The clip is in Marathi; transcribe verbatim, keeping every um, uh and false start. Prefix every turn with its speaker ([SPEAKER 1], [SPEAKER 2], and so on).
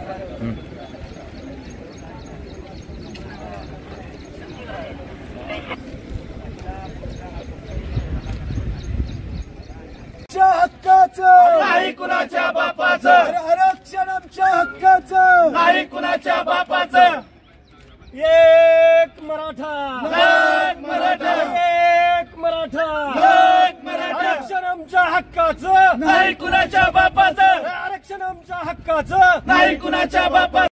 [SPEAKER 1] हक्काचं
[SPEAKER 2] नाही कुणाच्या बापाचं,
[SPEAKER 1] आरक्षण आमच्या हक्काचं
[SPEAKER 2] नाही कुणाच्या बापाचं.
[SPEAKER 1] एक मराठा
[SPEAKER 2] एक मराठा,
[SPEAKER 1] एक मराठा
[SPEAKER 2] एक मराठा.
[SPEAKER 1] आरक्षण आमच्या हक्काचं
[SPEAKER 2] नाही कुणाच्या बापाचं,
[SPEAKER 1] आरक्षण आमच्या हक्काचं
[SPEAKER 2] नाही कुणाच्या बापाचं.